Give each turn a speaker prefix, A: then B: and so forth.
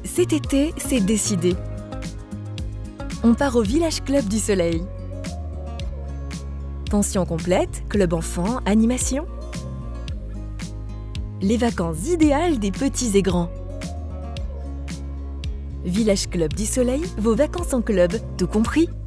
A: Cet été, c'est décidé. On part au Village Club du Soleil. Pension complète, club enfant, animation. Les vacances idéales des petits et grands. Village Club du Soleil, vos vacances en club, tout compris.